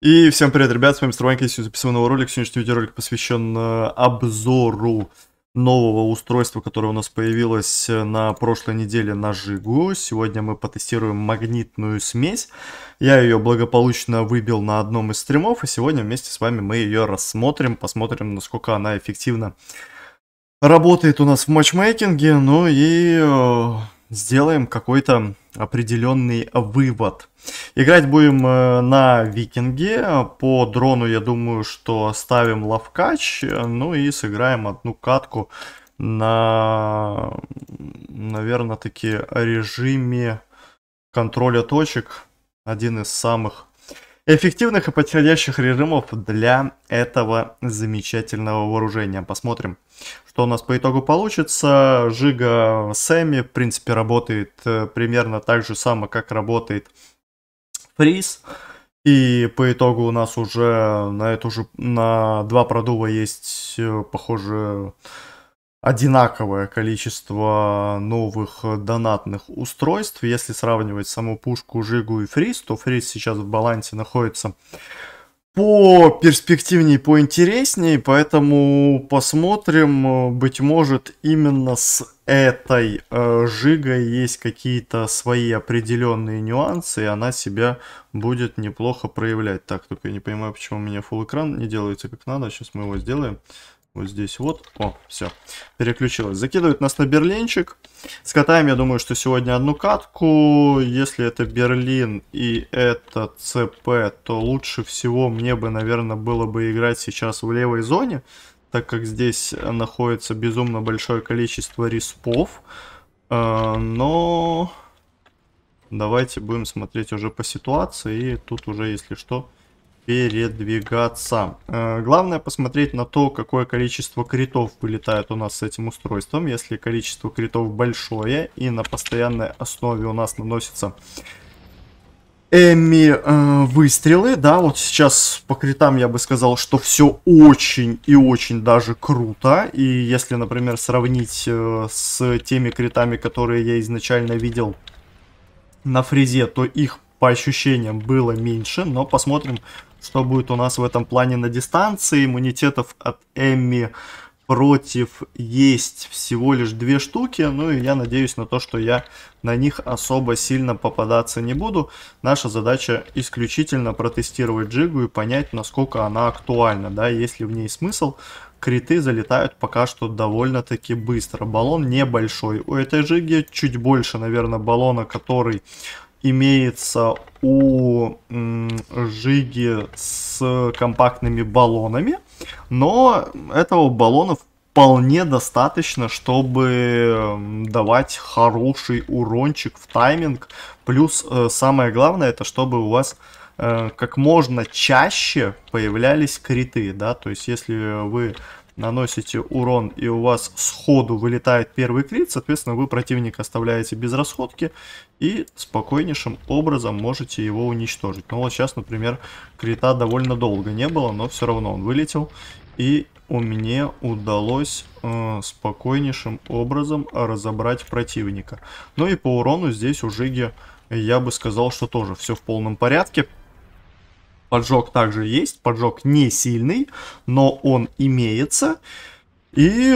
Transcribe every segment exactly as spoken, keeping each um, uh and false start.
И всем привет, ребят, с вами Строманька, сегодня записываю новый ролик. Сегодняшний видеоролик посвящен э, обзору нового устройства, которое у нас появилось на прошлой неделе на Жигу. Сегодня мы потестируем магнитную смесь. Я ее благополучно выбил на одном из стримов, и сегодня вместе с вами мы ее рассмотрим, посмотрим, насколько она эффективно работает у нас в матчмейкинге, ну и э, сделаем какой-то определенный вывод. Играть будем э, на Викинге. По дрону, я думаю, что ставим лавкач. Ну и сыграем одну катку на, наверное, таки режиме контроля точек. Один из самых эффективных и подходящих режимов для этого замечательного вооружения. Посмотрим, что у нас по итогу получится. Жига Сэмми, в принципе, работает э, примерно так же само, как работает Фриз. И по итогу у нас уже на эту же на два продува есть, э, похоже, одинаковое количество новых донатных устройств. Если сравнивать саму пушку, Жигу и Фриз, то Фриз сейчас в балансе находится по перспективнее, поинтереснее, поэтому посмотрим. Быть может, именно с этой э, Жигой есть какие-то свои определенные нюансы, и она себя будет неплохо проявлять. Так, только я не понимаю, почему у меня full экран не делается как надо. Сейчас мы его сделаем. Вот здесь вот. О, все. Переключилось. Закидывает нас на Берлинчик. Скатаем, я думаю, что сегодня одну катку. Если это Берлин и это ЦП, то лучше всего мне бы, наверное, было бы играть сейчас в левой зоне, так как здесь находится безумно большое количество респов. Но давайте будем смотреть уже по ситуации. И тут уже, если что, передвигаться. Э, главное посмотреть на то, какое количество критов вылетает у нас с этим устройством. Если количество критов большое и на постоянной основе у нас наносится Эмми э, выстрелы, да, вот сейчас по критам я бы сказал, что все очень и очень даже круто. И если, например, сравнить э, с теми критами, которые я изначально видел на Фризе, то их по ощущениям было меньше, но посмотрим, что будет у нас в этом плане на дистанции. Иммунитетов от Эмми против есть всего лишь две штуки. Ну и я надеюсь на то, что я на них особо сильно попадаться не буду. Наша задача исключительно протестировать Жигу и понять, насколько она актуальна, да, есть ли в ней смысл. Криты залетают пока что довольно-таки быстро. Баллон небольшой. У этой Жиги чуть больше, наверное, баллона, который имеется у м, Жиги с компактными баллонами, но этого баллона вполне достаточно, чтобы давать хороший урончик в тайминг. Плюс э, самое главное, это чтобы у вас э, как можно чаще появлялись криты, да, то есть если вы наносите урон и у вас сходу вылетает первый крит, соответственно, вы противника оставляете без расходки и спокойнейшим образом можете его уничтожить. Ну вот сейчас, например, крита довольно долго не было, но все равно он вылетел, и у меня удалось э, спокойнейшим образом разобрать противника. Ну и по урону здесь у Жиги я бы сказал, что тоже все в полном порядке. Поджог также есть, поджог не сильный, но он имеется. И,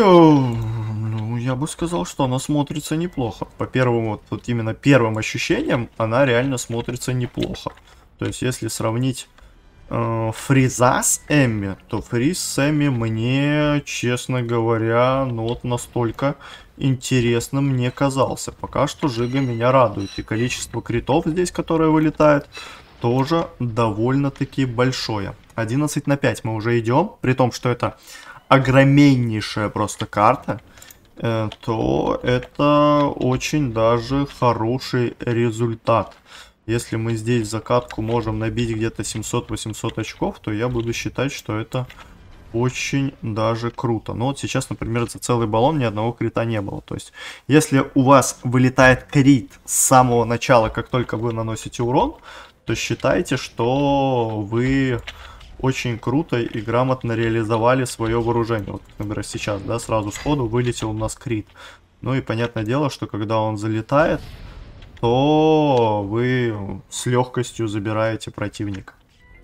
ну, я бы сказал, что она смотрится неплохо. По первым, вот, вот именно первым ощущениям, она реально смотрится неплохо. То есть, если сравнить э, Фриза с Эмми, то Фриз с Эмми мне, честно говоря, ну вот настолько интересным не казался. Пока что Жига меня радует. И количество критов здесь, которое вылетает, тоже довольно-таки большое. одиннадцать на пять мы уже идем, при том, что это огромнейшая просто карта, э, то это очень даже хороший результат. Если мы здесь за катку можем набить где-то семьсот-восемьсот очков, то я буду считать, что это очень даже круто. Но вот сейчас, например, за целый баллон ни одного крита не было. То есть, если у вас вылетает крит с самого начала, как только вы наносите урон, то считайте, что вы очень круто и грамотно реализовали свое вооружение. Вот, например, сейчас, да, сразу сходу вылетел у нас крит. Ну и понятное дело, что когда он залетает, то вы с легкостью забираете противника.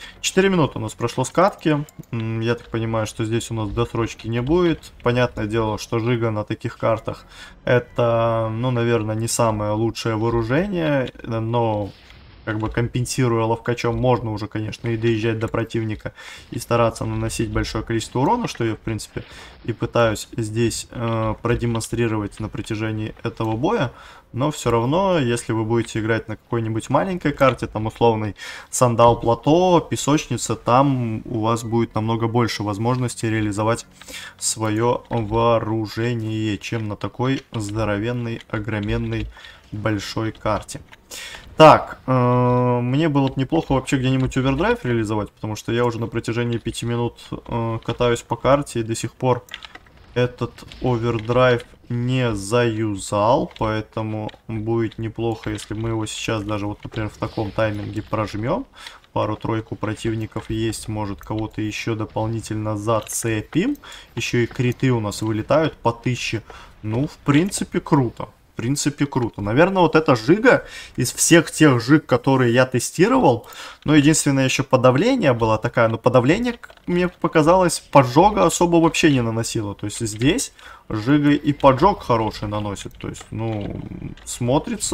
четыре минуты у нас прошло скатки. Я так понимаю, что здесь у нас досрочки не будет. Понятное дело, что Жига на таких картах это, ну, наверное, не самое лучшее вооружение, но как бы компенсируя ловкачом, можно уже, конечно, и доезжать до противника и стараться наносить большое количество урона, что я, в принципе, и пытаюсь здесь э, продемонстрировать на протяжении этого боя. Но все равно, если вы будете играть на какой-нибудь маленькой карте, там условный сандал плато, песочница, там у вас будет намного больше возможностей реализовать свое вооружение, чем на такой здоровенной, огроменной большой карте. Так, э, мне было бы неплохо вообще где-нибудь овердрайв реализовать, потому что я уже на протяжении пяти минут э, катаюсь по карте и до сих пор этот овердрайв не заюзал, поэтому будет неплохо, если мы его сейчас даже вот, например, в таком тайминге прожмем. Пару-тройку противников есть, может кого-то еще дополнительно зацепим. Еще и криты у нас вылетают по тысяче. Ну, в принципе, круто. В принципе, круто. Наверное, вот эта Жига из всех тех Жиг, которые я тестировал, ну, единственное, еще подавление было такая, но подавление, мне показалось, поджога особо вообще не наносило. То есть здесь Жига и поджог хороший наносит. То есть, ну, смотрится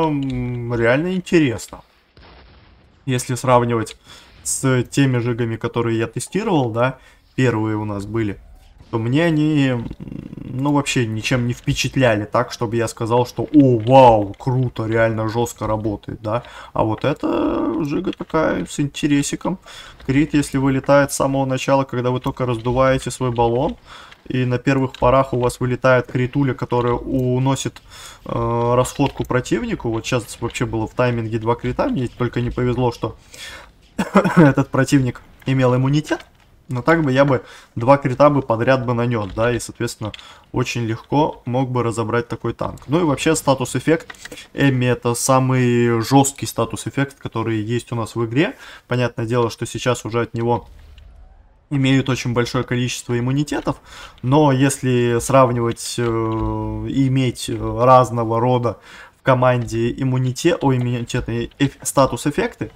реально интересно. Если сравнивать с теми Жигами, которые я тестировал, да, первые у нас были, то мне они, ну, вообще ничем не впечатляли так, чтобы я сказал, что «О, вау, круто, реально жестко работает», да. А вот эта Жига такая, с интересиком. Крит, если вылетает с самого начала, когда вы только раздуваете свой баллон, и на первых порах у вас вылетает критуля, которая уносит э, расходку противнику. Вот сейчас вообще было в тайминге два крита, мне только не повезло, что этот противник имел иммунитет. Но так бы я бы два крита бы подряд бы нанес, да, и, соответственно, очень легко мог бы разобрать такой танк. Ну и вообще статус-эффект Эмми это самый жесткий статус-эффект, который есть у нас в игре. Понятное дело, что сейчас уже от него имеют очень большое количество иммунитетов, но если сравнивать э, и иметь разного рода в команде иммунитет, о, иммунитеты, статус-эффекты,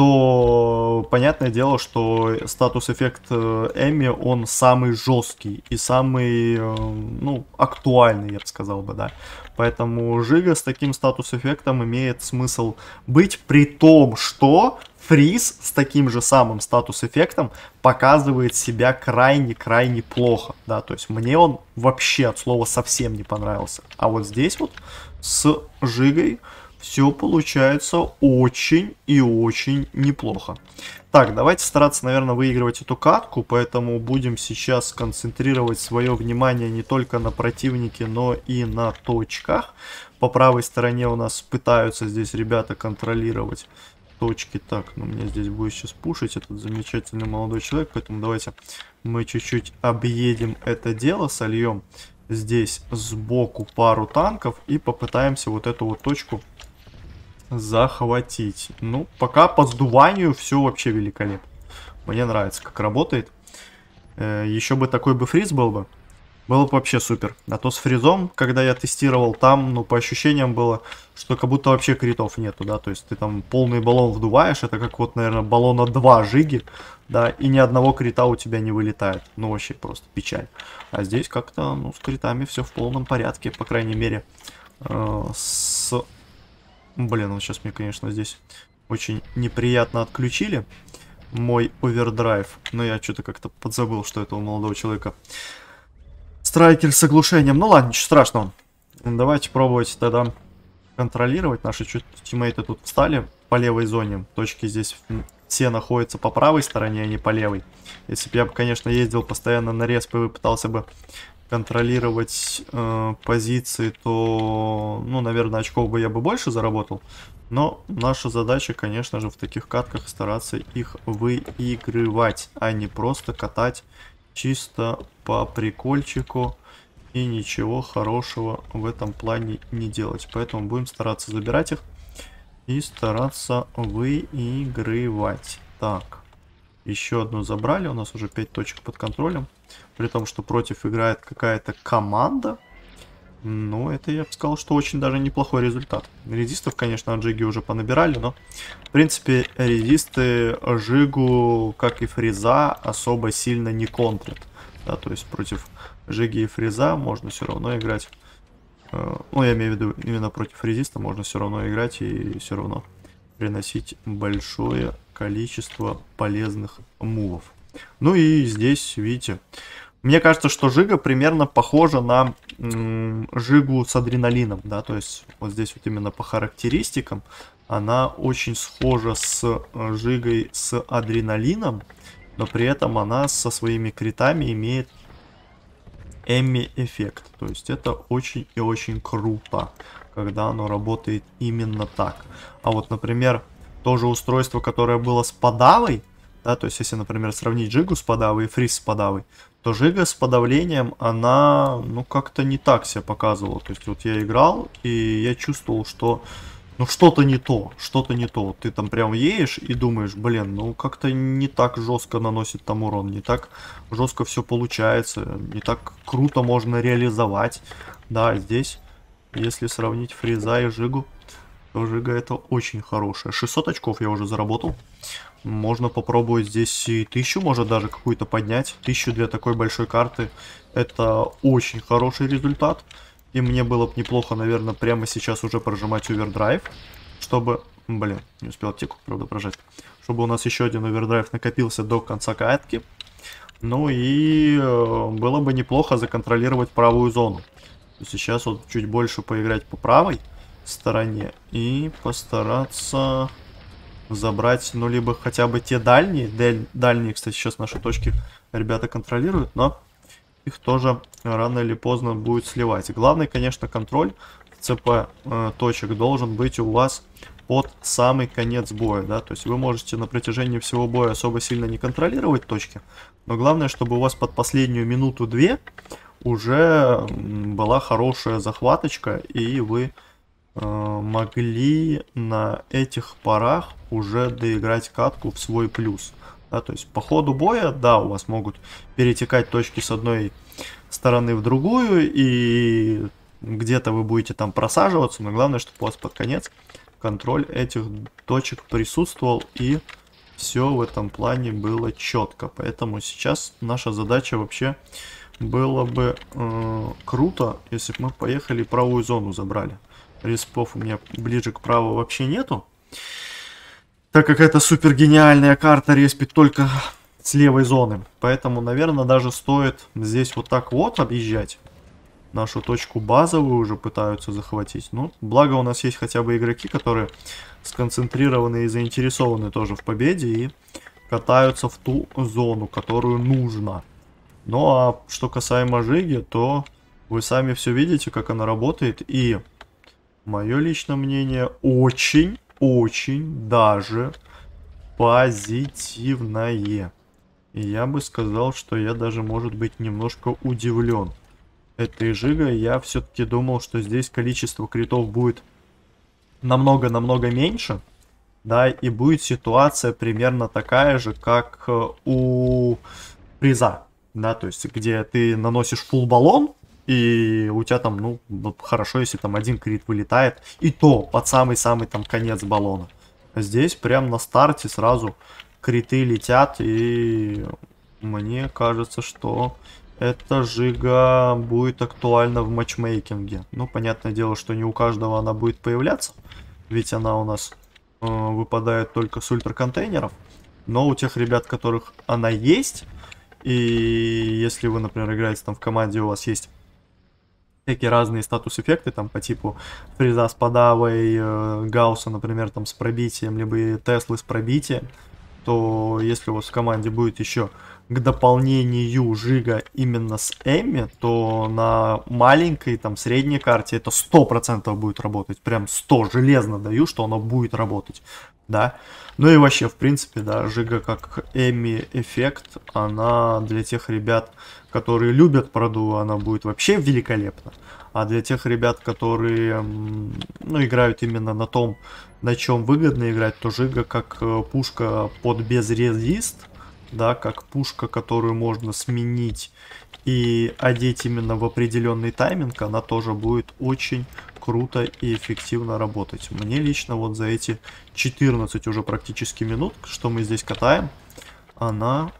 то понятное дело, что статус-эффект Эмми, он самый жесткий и самый, ну, актуальный, я бы сказал бы, да. Поэтому Жига с таким статус-эффектом имеет смысл быть, при том, что Фриз с таким же самым статус-эффектом показывает себя крайне-крайне плохо, да, то есть мне он вообще от слова совсем не понравился. А вот здесь вот с Жигой все получается очень и очень неплохо. Так, давайте стараться, наверное, выигрывать эту катку, поэтому будем сейчас концентрировать свое внимание не только на противнике, но и на точках. По правой стороне у нас пытаются здесь ребята контролировать точки. Так, ну мне здесь будет сейчас пушить этот замечательный молодой человек, поэтому давайте мы чуть-чуть объедем это дело, сольем здесь сбоку пару танков и попытаемся вот эту вот точку захватить. Ну, пока по сдуванию все вообще великолепно. Мне нравится, как работает. Э, еще бы такой бы фриз был бы. Было бы вообще супер. А то с фризом, когда я тестировал, там, ну, по ощущениям было, что как будто вообще критов нету, да. То есть ты там полный баллон вдуваешь, это как вот, наверное, баллона два Жиги, да, и ни одного крита у тебя не вылетает. Ну, вообще просто печаль. А здесь как-то, ну, с критами все в полном порядке, по крайней мере, э, с... Блин, вот сейчас мне, конечно, здесь очень неприятно отключили мой овердрайв. Но я что-то как-то подзабыл, что это у молодого человека страйкер с оглушением. Ну ладно, ничего страшного. Давайте пробовать тогда контролировать. Наши тиммейты тут встали по левой зоне. Точки здесь все находятся по правой стороне, а не по левой. Если бы я, конечно, ездил постоянно на респ и пытался бы контролировать э, позиции, то, ну, наверное, очков бы я бы больше заработал. Но наша задача, конечно же, в таких катках стараться их выигрывать, а не просто катать чисто по прикольчику и ничего хорошего в этом плане не делать. Поэтому будем стараться забирать их и стараться выигрывать. Так. Еще одну забрали, у нас уже пять точек под контролем. При том, что против играет какая-то команда. Ну, это я бы сказал, что очень даже неплохой результат. Резистов, конечно, от Жиги уже понабирали, но, в принципе, резисты Жигу, как и Фриза, особо сильно не контрят. Да, то есть против Жиги и Фриза можно все равно играть. Э, ну, я имею в виду, именно против резиста можно все равно играть и все равно приносить большое количество полезных мувов. Ну и здесь, видите... Мне кажется, что Жига примерно похожа на м, Жигу с адреналином, да, то есть вот здесь вот именно по характеристикам она очень схожа с э, Жигой с адреналином, но при этом она со своими критами имеет Эмми эффект, то есть это очень и очень круто, когда оно работает именно так. А вот, например, то же устройство, которое было с подавой, да, то есть если, например, сравнить Жигу с подавой и Фриз с подавой, то Жига с подавлением, она, ну, как-то не так себя показывала. То есть вот я играл, и я чувствовал, что, ну, что-то не то, что-то не то. Ты там прям едешь и думаешь, блин, ну, как-то не так жестко наносит там урон, не так жестко все получается, не так круто можно реализовать. Да, здесь, если сравнить Фриза и Жигу, то Жига это очень хорошая. шестьсот очков я уже заработал. Можно попробовать здесь и тысячу, может даже какую-то поднять. Тысячу для такой большой карты это очень хороший результат. И мне было бы неплохо, наверное, прямо сейчас уже прожимать овердрайв. Чтобы... Блин, не успел аптеку, правда, прожать. Чтобы у нас еще один овердрайв накопился до конца катки. Ну и э, было бы неплохо законтролировать правую зону. Сейчас вот чуть больше поиграть по правой стороне и постараться... забрать, ну, либо хотя бы те дальние. Даль, дальние, кстати, сейчас наши точки ребята контролируют, но их тоже рано или поздно будет сливать. Главный, конечно, контроль ЦП э, точек должен быть у вас под самый конец боя, да, то есть вы можете на протяжении всего боя особо сильно не контролировать точки, но главное, чтобы у вас под последнюю минуту-две уже была хорошая захваточка, и вы могли на этих порах уже доиграть катку в свой плюс. Да, то есть по ходу боя, да, у вас могут перетекать точки с одной стороны в другую, и где-то вы будете там просаживаться, но главное, чтобы у вас под конец контроль этих точек присутствовал, и все в этом плане было четко. Поэтому сейчас наша задача вообще было бы э, круто, если бы мы поехали правую зону забрали. Респов у меня ближе к праву вообще нету. Так как это супер гениальная карта, респит только с левой зоны. Поэтому, наверное, даже стоит здесь вот так вот объезжать. Нашу точку базовую уже пытаются захватить. Ну, благо у нас есть хотя бы игроки, которые сконцентрированы и заинтересованы тоже в победе. И катаются в ту зону, которую нужно. Ну, а что касаемо Жиги, то вы сами все видите, как она работает. И... мое личное мнение очень-очень даже позитивное. И я бы сказал, что я даже, может быть, немножко удивлен этой Жигой. Я все-таки думал, что здесь количество критов будет намного-намного меньше. Да, и будет ситуация примерно такая же, как у Фриза. Да, то есть, где ты наносишь фулл баллон, и у тебя там, ну, хорошо, если там один крит вылетает. И то под самый-самый там конец баллона. Здесь прям на старте сразу криты летят. И мне кажется, что эта Жига будет актуальна в матчмейкинге. Ну, понятное дело, что не у каждого она будет появляться. Ведь она у нас э, выпадает только с ультраконтейнеров. Но у тех ребят, которых она есть... И если вы, например, играете там в команде, у вас есть всякие разные статус-эффекты, там по типу Фриза с подавой, э, Гаусса, например, там с пробитием, либо Теслы с пробитием, то если у вас в команде будет еще к дополнению Жига именно с Эмми, то на маленькой, там, средней карте это сто процентов будет работать. Прям сто, железно даю, что оно будет работать. Да. Ну и вообще, в принципе, да, Жига как Эмми эффект, она для тех ребят, которые любят проду, она будет вообще великолепна. А для тех ребят, которые, ну, играют именно на том, на чем выгодно играть, то Жига как пушка под безрезист, да, как пушка, которую можно сменить и одеть именно в определенный тайминг, она тоже будет очень круто и эффективно работать. Мне лично вот за эти четырнадцать уже практически минут, что мы здесь катаем, она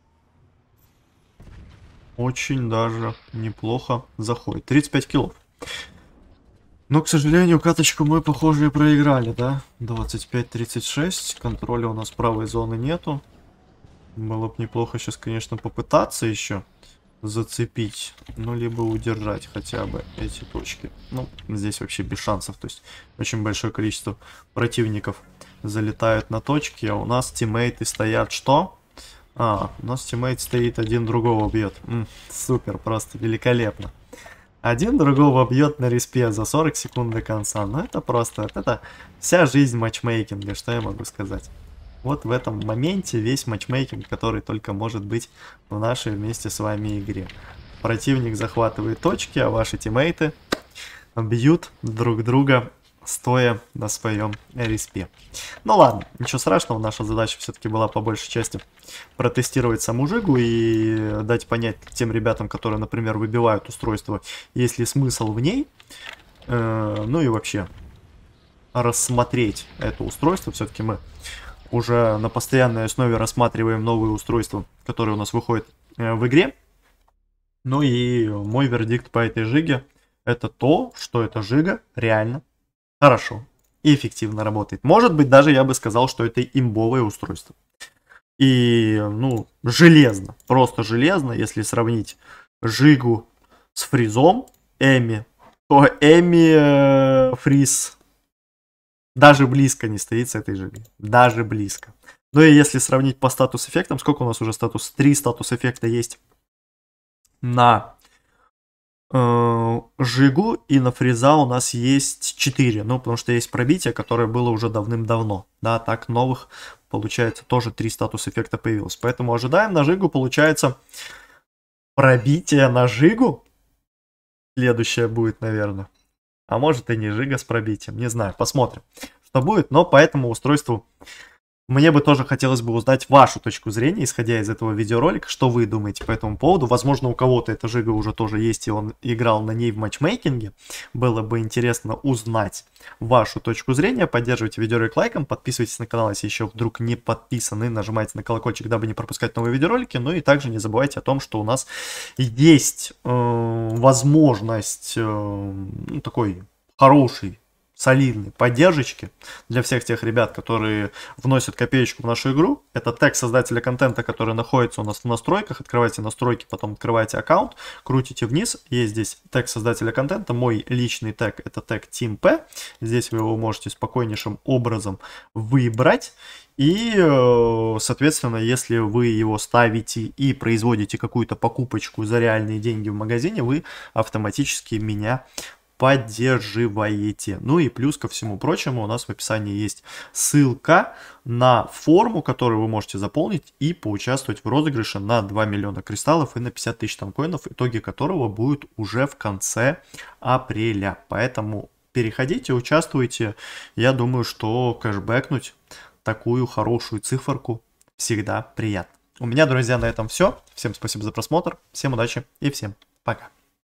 очень даже неплохо заходит. тридцать пять киллов. Но, к сожалению, каточку мы, похоже, и проиграли, да? двадцать пять тридцать шесть. Контроля у нас правой зоны нету. Было бы неплохо сейчас, конечно, попытаться еще зацепить. Ну, либо удержать хотя бы эти точки. Ну, здесь вообще без шансов. То есть, очень большое количество противников залетают на точки. А у нас тиммейты стоят что? А, у нас тиммейт стоит, один другого бьет. М, супер, просто великолепно. Один другого бьет на респе за сорок секунд до конца. Ну это просто, это вся жизнь матчмейкинга, что я могу сказать. Вот в этом моменте весь матчмейкинг, который только может быть в нашей вместе с вами игре. Противник захватывает точки, а ваши тиммейты бьют друг друга, стоя на своем респе. Ну ладно, ничего страшного, наша задача все-таки была по большей части протестировать саму жигу и дать понять тем ребятам, которые, например, выбивают устройство, есть ли смысл в ней, э, ну и вообще рассмотреть это устройство. Все-таки мы уже на постоянной основе рассматриваем новые устройства, которые у нас выходят э, в игре. Ну и мой вердикт по этой жиге — это то, что эта жига реально хорошо и эффективно работает. Может быть, даже я бы сказал, что это имбовое устройство. И, ну, железно, просто железно, если сравнить жигу с фризом, Эми, то Эми э, фриз даже близко не стоит с этой жигой. Даже близко. Ну и если сравнить по статус-эффектам, сколько у нас уже статус? Три статус-эффекта есть на э, жигу, и на фриза у нас есть четыре. Ну, потому что есть пробитие, которое было уже давным-давно. Да, так новых, получается, тоже три статус-эффекта появилось. Поэтому ожидаем на жигу, получается, пробитие на жигу. Следующее будет, наверное. А может и не жига с пробитием. Не знаю, посмотрим, что будет. Но по этому устройству мне бы тоже хотелось бы узнать вашу точку зрения, исходя из этого видеоролика, что вы думаете по этому поводу. Возможно, у кого-то эта жига уже тоже есть, и он играл на ней в матчмейкинге. Было бы интересно узнать вашу точку зрения. Поддерживайте видеоролик лайком, подписывайтесь на канал, если еще вдруг не подписаны, нажимайте на колокольчик, дабы не пропускать новые видеоролики. Ну и также не забывайте о том, что у нас есть э, возможность э, ну, такой хороший, солидной поддержки для всех тех ребят, которые вносят копеечку в нашу игру. Это тег создателя контента, который находится у нас в настройках. Открывайте настройки, потом открывайте аккаунт, крутите вниз. Есть здесь тег создателя контента. Мой личный тег — это тег TeamP. Здесь вы его можете спокойнейшим образом выбрать. И, соответственно, если вы его ставите и производите какую-то покупочку за реальные деньги в магазине, вы автоматически меня поддерживаете. Ну и плюс ко всему прочему, у нас в описании есть ссылка на форму, которую вы можете заполнить и поучаствовать в розыгрыше на два миллиона кристаллов и на пятьдесят тысяч танкоинов, итоги которого будут уже в конце апреля. Поэтому переходите, участвуйте. Я думаю, что кэшбэкнуть такую хорошую циферку всегда приятно. У меня, друзья, на этом все. Всем спасибо за просмотр, всем удачи и всем пока.